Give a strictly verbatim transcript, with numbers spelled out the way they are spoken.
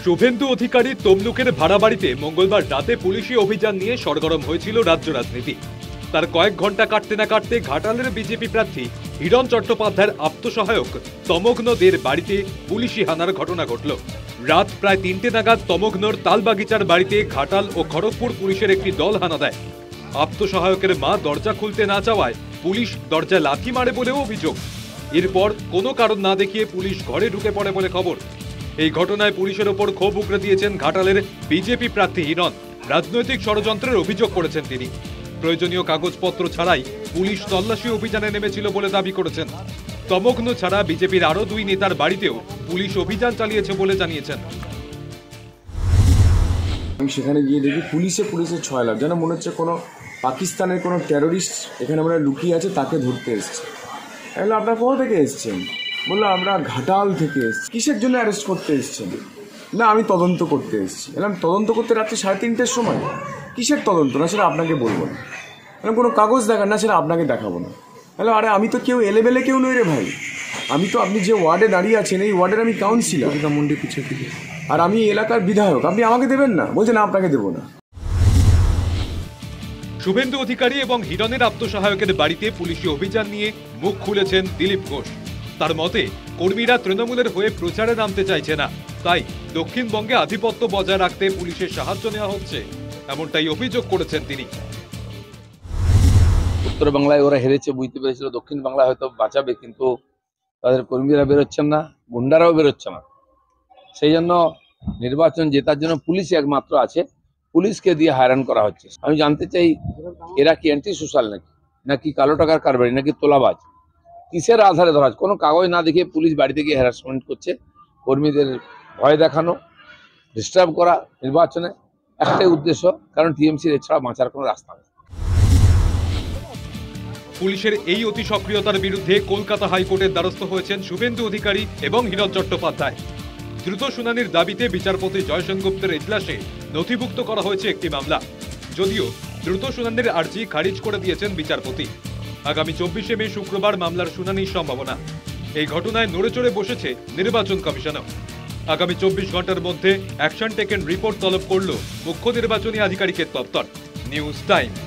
শুভেন্দু অধিকারী তমলুকের ভাড়া বাড়িতে মঙ্গলবার রাতে পুলিশি অভিযান নিয়ে সরগরম হয়েছিল রাজ্য রাজনীতি। তার কয়েক ঘন্টা কাটতে না কাটতে ঘাটালের বিজেপি প্রার্থী হিরণ চট্টোপাধ্যায়ের আত্মসহায়ক তমগ্ন দের বাড়িতে পুলিশি হানার ঘটনা ঘটল। রাত প্রায় তিনটে নাগাদ তমগ্নর তালবাগিচার বাড়িতে ঘাটাল ও খড়গপুর পুলিশের একটি দল হানা দেয়। আত্মসহায়কের মা দরজা খুলতে না চাওয়ায় পুলিশ দরজা লাথি মারে বলেও অভিযোগ। এরপর কোনো কারণ না দেখিয়ে পুলিশ ঘরে ঢুকে পড়ে বলে খবর। এই ঘটনায় পুলিশের ওপর ক্ষোভ উগরে দিয়েছেন ঘাটালের বিজেপি প্রার্থী হিরণ। রাজনৈতিক ষড়যন্ত্রের অভিযোগ করেছেন তিনি। প্রয়োজনীয় কাগজপত্র ছাড়াই পুলিশ তল্লাশি অভিযানে নেমেছিল বলে দাবি করেছেন। তমগ্ন ছাড়া বিজেপির আরো দুই নেতার বাড়িতেও পুলিশ অভিযান চালিয়েছে বলে জানিয়েছেন। আমি সেখানে গিয়ে দেখি পুলিশে পুলিশের ছয় লাখ, যেন মনে হচ্ছে কোনো পাকিস্তানের কোনো টেরোরিস্ট এখানে আমরা লুকিয়ে আছে, তাকে ধরতে এসছে। এগুলো আপনার কোথা থেকে এসছেন? বললো আমরা ঘাটাল থেকে এসছি। কিসের জন্য অ্যারেস্ট করতে এসছেন? না আমি তদন্ত করতে এসেছি। এলাম তদন্ত করতে রাত্রি সাড়ে তিনটের সময়? কিসের তদন্ত? না সেটা আপনাকে বলবো না। এরকম কোনো কাগজ দেখান না, সেটা আপনাকে দেখাবো না। হ্যালো, আরে আমি তো কেউ এলেবেলে কেউ নই রে ভাই। আমি তো আপনি যে ওয়ার্ডে দাঁড়িয়ে আছেন এই ওয়ার্ডের আমি কাউন্সিলর মন্ডি পিছিয়ে থেকে, আর আমি এলাকার বিধায়ক। আপনি আমাকে দেবেন না? বলছেন আপনাকে দেবো না। শুভেন্দু অধিকারী এবং হিরণের আত্মসহায়কের বাড়িতে পুলিশি অভিযান নিয়ে মুখ খুলেছেন দিলীপ ঘোষ। তার মতে কর্মীরা তৃণমূলের হয়ে প্রচারে নামতে চাইছে না, তাই দক্ষিণবঙ্গে আধিপত্য বজায় রাখতে পুলিশের সাহায্য নেওয়া হচ্ছে, এমনটাই অভিযোগ করেছেন তিনি। উত্তর বাংলায় ওরা হেরেছে, বুঝতে পেরেছিল দক্ষিণ বাংলায় হয়তো বাঁচাবে, কিন্তু তাদের কর্মীরা বেরোচ্ছেন না, গুন্ডারাও বেরোচ্ছে না। সেই জন্য নির্বাচন জেতার জন্য পুলিশ একমাত্র আছে, পুলিশকে দিয়ে হয়রান করা হচ্ছে। আমি জানতে চাই এরা কি অ্যান্টি সোশ্যাল নাকি, নাকি কালো টাকার কারবারি, নাকি তোলাবাজ? কিসের আধারে ধরা? কোনো কাগজ না দেখে পুলিশ বাড়িতে গিয়ে হ্যারাসমেন্ট করছে, কর্মীদের ভয় দেখানো, ডিস্টার্ব করা। নির্বাচনে একটাই উদ্দেশ্য, কারণ টিএমসির এছাড়া বাঁচার কোনো রাস্তা নেই। পুলিশের এই অতি সক্রিয়তার বিরুদ্ধে কলকাতা হাইকোর্টের দ্বারস্থ হয়েছেন শুভেন্দু অধিকারী এবং হিরণ চট্টোপাধ্যায়। দ্রুত শুনানির দাবিতে বিচারপতি জয়সেন গুপ্তের এজলাসে নথিভুক্ত করা হয়েছে একটি মামলা। যদিও দ্রুত শুনানির আর্জি খারিজ করে দিয়েছেন বিচারপতি। আগামী চব্বিশে মে শুক্রবার মামলার শুনানির সম্ভাবনা। এই ঘটনায় নড়েচড়ে বসেছে নির্বাচন কমিশনও। আগামী চব্বিশ ঘন্টার মধ্যে অ্যাকশন টেকেন রিপোর্ট তলব করল মুখ্য নির্বাচনী আধিকারিকের দপ্তর। News time.